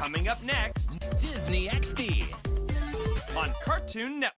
Coming up next, Disney XD. on Cartoon Network.